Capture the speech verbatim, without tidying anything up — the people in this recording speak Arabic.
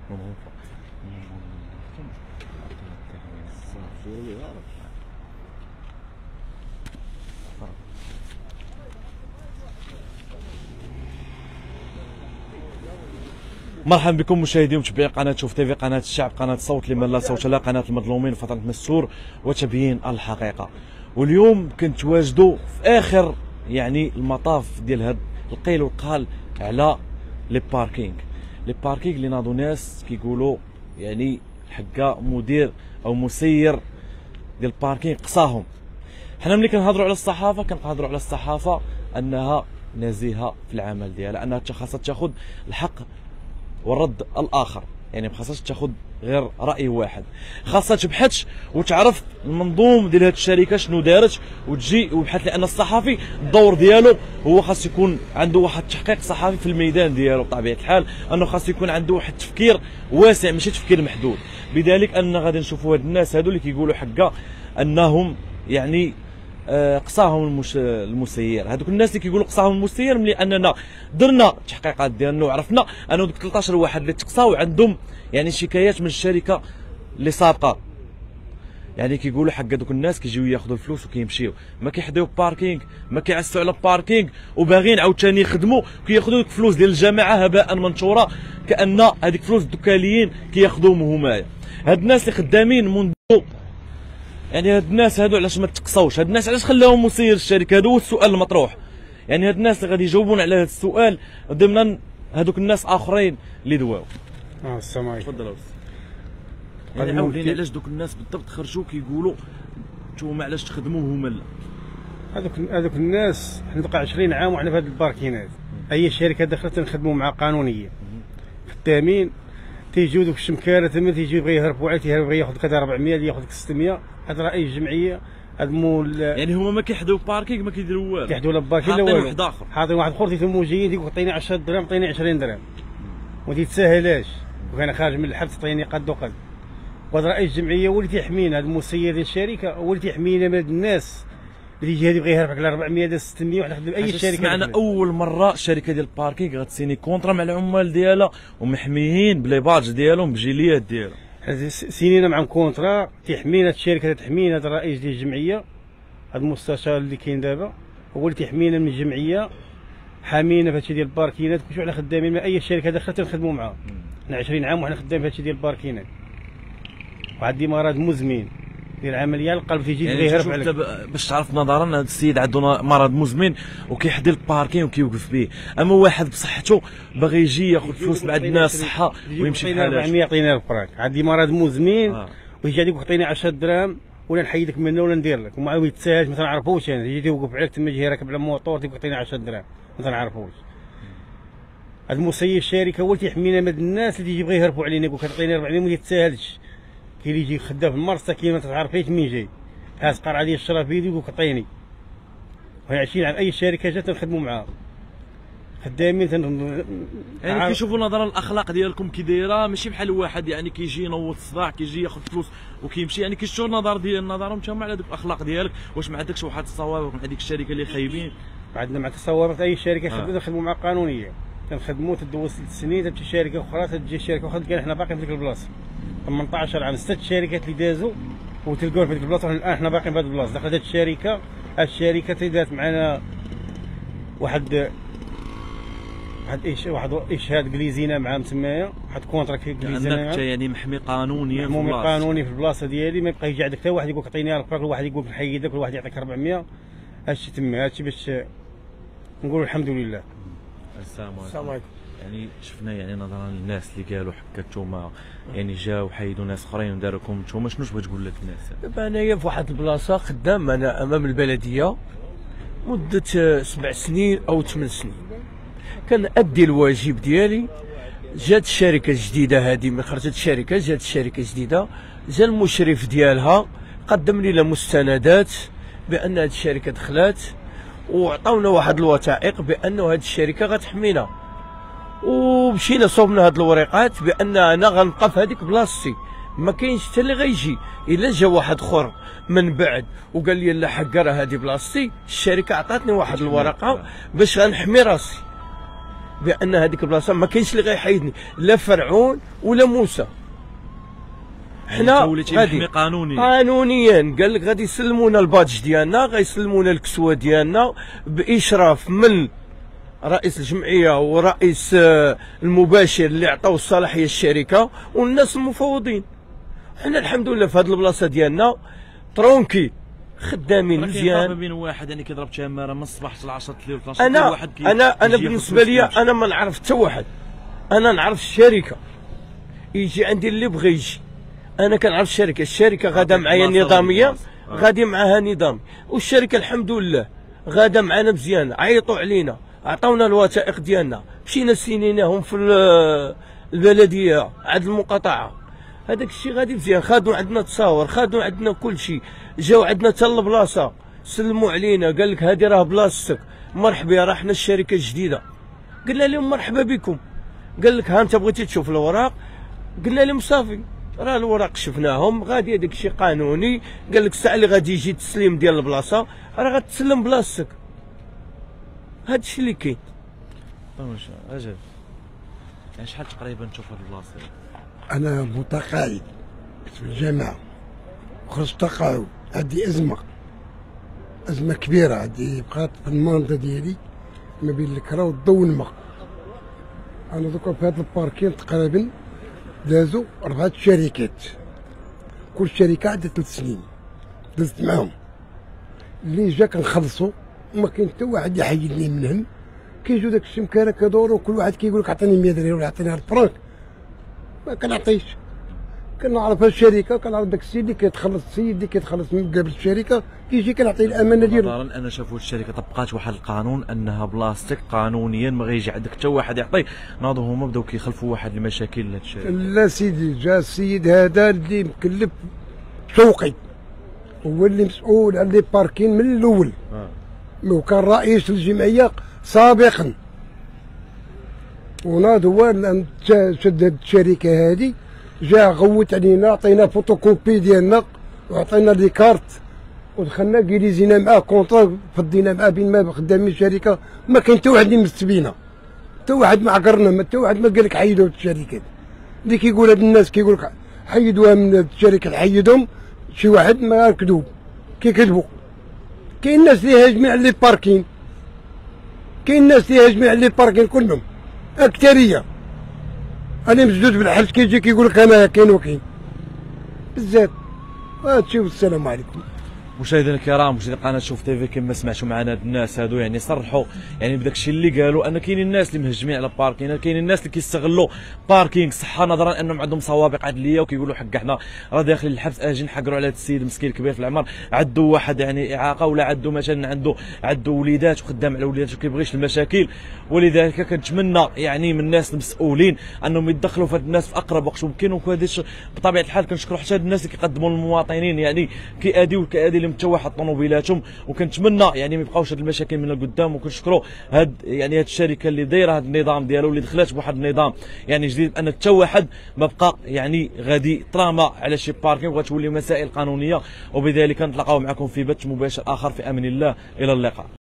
مرحبا بكم مشاهدي ومتابعي قناه شوف تيفي، قناه الشعب، قناه صوت لمن لا صوت له، قناه المظلومين، فتره مسور وتبيين الحقيقه. واليوم كنتواجدوا في اخر يعني المطاف ديال هذا القيل والقال على لي باركينغ لي باركينغ اللي ناضوا ناس كيقولوا يعني حقا مدير او مسير ديال الباركينغ قصاهم. حنا ملي كنهضروا على الصحافه كنهضروا على الصحافه انها نزيهه في العمل ديالها، انها خاصها تاخذ الحق والرد الاخر، يعني ما خاصهاش تاخذ غير راي واحد، خاصها تبحث وتعرف المنظوم ديال هذه الشركه شنو دارت وتجي وبحث، لان الصحفي الدور ديالو هو خاص يكون عنده واحد التحقيق صحفي في الميدان ديالو بطبيعه الحال، انه خاص يكون عنده واحد التفكير واسع ماشي تفكير محدود. بذلك ان غادي نشوفوا هاد الناس هادو اللي كيقولوا حقا انهم يعني قصاهم المش... المسير، هذوك الناس اللي كيقولوا قصاهم المسير ملي اننا درنا التحقيقات ديالنا وعرفنا انه دوك ثلاثطاش واحد اللي تقصاو عندهم يعني شكايات من الشركه اللي سابقه، يعني كيقولوا حق دوك الناس كيجيو ياخذوا الفلوس وكيمشيو، ما كيحديو باركينغ، ما كيعسوا على باركينغ، وباغيين عاوتاني يخدموا كياخذوا ديك الفلوس ديال الجماعه هباء منثورا، كان هذيك فلوس الدكاليين كياخذوهم همايا. هاد الناس اللي خدامين منذ يعني هاد الناس هادو علاش ما تقصاوش؟ هاد الناس علاش خلاهم مسير الشركه؟ هذا هو السؤال المطروح. يعني هاد الناس اللي غادي يجاوبون على هاد السؤال ضمن هادوك الناس اخرين اللي دواو. اه السلام عليكم. تفضل استاذ. يعني عاود لينا علاش دوك الناس بالضبط خرجوا كيقولوا نتوما علاش تخدموا هما لا؟ هذوك هذوك الناس حنا بقى عشرين عام وحنا في هاد الباركينات، اي شركه دخلت تنخدموا مع قانونيه خدامين، تيجيو دوك الشمكاره تما تيجيو يبغي يهربوا عليه، تيهرب ياخذ كذا أربعمية ياخذ ستمية. هذا رئيس الجمعيه هذا مول، يعني هما ما كيحدوا باركينغ ما كيديروا والو، كيحدوا لا باركينغ لا والو، واحد اخر حاطين واحد اخر تيتموا جايين تيقول عطيني عشرة درهم عطيني عشرين درهم وما تيتساهلاش، وكان خارج من الحبس عطيني قد وقد. وهذا رئيس الجمعيه هو اللي تيحمينا، هذا المسير ديال الشركه هو اللي تيحمينا من هاد الناس اللي يجي هذا يبغي يهربك على أربعمية ديال ستمية وحنا نخدم اي شركه. سمعنا اول مره الشركه ديال الباركينغ غتسيني كونطرا مع العمال ديالها ومحميين بلي باج ديالهم بجيليات ديالهم. سينينا معهم كونطرا تيحمينا الشركه، تحمينا هذا الرئيس ديال الجمعيه، هذا المستشار اللي كاين دابا هو اللي تيحمينا من الجمعيه، حامينا في هادشي ديال الباركينات. كلشي حنا خدامين مع اي شركه دخلت نخدموا معاها، حنا عشرين عام وحنا خدامين في هادشي ديال الباركينات. وعندي مرض مزمن ديال العمليه القلب تيجي يعني يبغي يهرب عليك. باش تعرف نظرا هذا السيد عنده مرض مزمن وكيحدي الباركين وكيوقف به، اما واحد بصحته باغي يجي ياخذ فلوس من عندنا الصحه ويمشي بحال هكا أربعمية يعطينا الفراك. عندي مرض مزمن آه. ويجي يقول عطيني عشرة دراهم ولا نحيدك منه ولا ندير لك، وما يتساهلش ما تنعرفوش. انا يجي يوقف عليك تما يجي راكب على الموطور تيقول عطيني عشرة دراهم ما تنعرفوش. هذا المسير الشركه هو اللي تيحمينا من الناس اللي يبغي يهربوا علينا، يقول لك عطيني أربعمية ما يتساهلش. كاين اللي يجي خدام في المرسى كاين ما تعرفيش مين جاي، هاز قرعه ديال الشراب بيدي يقول لك عطيني. وهي عشرين عام اي شركه جات نخدموا معاها خدامين تن... يعني كيشوفوا نظرا الاخلاق ديالكم كي دايره ماشي بحال واحد يعني كيجي ينوض الصداع كيجي ياخذ فلوس وكيمشي، يعني كيشوفوا النظر ديال نظرهم تما على دوك الاخلاق ديالك. واش ما عندكش واحد الصوابق من هذيك الشركه اللي خايبين؟ عندنا مع الصوابق اي شركه خدمنا نخدموا مع قانونيه، تنخدموا تدوز ست سنين تمشي شركه اخرى تجي شركه اخرى كان حنا باقيين في ديك البلاصه. ثمنطاش عام ست شركات اللي دازوا وتلقاو في ديك البلاصه، الان حنا باقيين في هذه البلاصه. دخلت هذه الشركه، هذه الشركه تدات معنا واحد واحد ايش واحد اشهاد كليزينا معاهم تمايا، واحد كونتراكت كليزينا انك يعني محمي قانونيا في البلاصه، محمي قانوني في البلاصه ديالي. ما يبقى يجي عندك حتى واحد يقول لك عطيني الفراك، واحد يقول لك نحيدك، واحد يعطيك أربعمية. هادشي تما، هادشي باش نقولوا الحمد لله. السلام عليكم. السلام عليكم. يعني شفنا يعني نظرا للناس اللي قالوا حكا نتوما يعني جاو حيدوا ناس اخرين وداروا لكم نتوما، شنو تبغي تقول لك الناس؟ دابا انايا في واحد البلاصه خدام انا امام البلديه مده سبع سنين او ثمان سنين، كنأدي الواجب ديالي. جات الشركه الجديده هذه من خرجت الشركه، جات الشركه جديده، جا المشرف ديالها قدم لي مستندات بان هذه الشركه دخلات وعطاونا واحد الوثائق بانه هذه الشركه غتحمينا، ومشينا صوبنا هاد الوريقات بان انا غنبقى في هذيك بلاصتي، ما كاينش حتى اللي غيجي. الا جا واحد اخر من بعد وقال لي لا حكا راه هذه بلاصتي، الشركه عطاتني واحد الورقه باش غنحمي راسي. بان هذيك البلاصه ما كاينش اللي غيحيدني، لا فرعون ولا موسى. حنا غادي قانونيا قانونيا قال لك غادي يسلمونا البادج ديالنا، غيسلمونا الكسوه ديالنا باشراف من رئيس الجمعيه ورئيس المباشر اللي عطاو الصلاحيه الشركه والناس المفوضين. حنا الحمد لله في هذه البلاصه ديالنا ترونكي خدامين مزيان. ما بين واحد يعني كيضرب تماره من الصباح حتى العصر الليل اثناش انا واحد كي انا انا بالنسبه لي انا ما نعرف حتى واحد، انا نعرف الشركه يجي عندي اللي بغى يجي، انا كنعرف الشركه، الشركه غاده معايا نظاميه، غادي معاها نظام، والشركه الحمد لله غاده معانا مزيان. عيطوا علينا عطاونا الوثائق ديالنا، مشينا سينيناهم في البلديه عند المقاطعه، هذاك الشيء غادي مزيان. خادوا عندنا تصاور، خادوا عندنا كل شيء، جاو عندنا حتى البلاصه سلموا علينا، قال لك هذه راه بلاصتك، مرحبا راه حنا الشركه الجديده. قلنا لهم مرحبا بكم، قال لك ها انت بغيتي تشوف الاوراق، قلنا لهم صافي راه الوراق شفناهم، غادي هذاك الشيء قانوني. قال لك الساعه اللي غادي يجي التسليم ديال البلاصه راه غتسلم بلاصتك، هذا الشيء اللي كاين. واش اجل يعني شحال تقريبا تشوف هاد البلاصه؟ انا متقاعد في الجامعه وخرجت تقاعد، عندي ازمه ازمه كبيره عندي، بقات في المنطقه ديالي ما بين الكرا والضو والماء. انا دوكا في هذا الباركين تقريبا دازو اربعه شركات، كل شركه عندها ثلاث سنين دزت معاهم، اللي جا كنخلصو وما كاين حتى واحد يحيدني منهم. كيجيو داك الشمكاره كدورو وكل واحد كيقول لك عطيني مية درهم ولا عطيني هاد الفرانك، ما كنعطيش. كنعرف الشركه، كنعرف داك السيد اللي كيتخلص، السيد اللي كيتخلص من قبل الشركه كيجي كنعطيه الامانه ديالو. نظرا ان شافوا الشركه طبقات واحد القانون انها بلاصتك قانونيا ما غيجي عندك حتى واحد يعطي، ناضوا هما بداو كيخلفوا واحد المشاكل لهاد الشركه. لا سيدي، جا السيد هذا اللي مكلف سوقي، هو اللي مسؤول على لي باركين من الاول، آه. وكان رئيس الجمعيه سابقا، وناض هو شد هاد الشركه هادي، جا غوت علينا، عطينا فوتوكوبي ديالنا وعطينا لي كارت ودخلنا كيليزينا معاه كونطرا، فدينا معاه بين ما خدامين الشركه، ما كاين حتى واحد اللي يمس بينا، حتى واحد ما عقرنا، ما حتى واحد ما قال لك حيدوا الشركات. اللي كيقول هاد الناس كيقول لك حيدوها من الشركه، حيدهم شي واحد ما كذوب كيكذبوا. كاين ناس اللي هاجمين على لي باركين، كاين ناس اللي هاجمين على لي باركين كلهم اكثريه. انا مسدود بالحبس كيجي كيقول لك انا كاين وكاين بزاف. هادشي والسلام عليكم. مشاهدينا الكرام، مشاهدي قناه شوف تيفي، كما سمعتوا معنا هاد الناس هادو يعني صرحوا يعني بداك الشيء اللي قالوا، ان كاينين الناس اللي مهجمين على باركين، كاينين الناس اللي كيستغلوا باركينغ صحه، نظرا انهم عندهم سوابق عدليه وكيقولوا حق حنا راه داخلين الحبس، اجي نحقروا على هذا السيد مسكين كبير في العمر، عنده واحد يعني اعاقه ولا عنده مثلا عنده عنده وليدات وخدام على وليدات وكيبغيش المشاكل. ولذلك كنتمنى يعني من الناس المسؤولين انهم يتدخلوا في هاد الناس في اقرب وقت ممكن. وهذا بطبيعه الحال كنشكروا حتى هاد الناس اللي كيقدموا للمواطنين يعني كياديو كيادي لهم حتى واحد طوموبيلاتهم، وكنتمنى يعني ما يبقاوش هاد المشاكل من القدام. وكنشكروا هاد يعني هاد الشركه اللي دايره هاد النظام ديالو، اللي دخلات بواحد النظام يعني جديد، ان حتى واحد ما بقى يعني غادي طراما على شي باركينغ، وغتولي مسائل قانونيه. وبذلك نتلاقاو معكم في بث مباشر اخر في امان الله، الى اللقاء.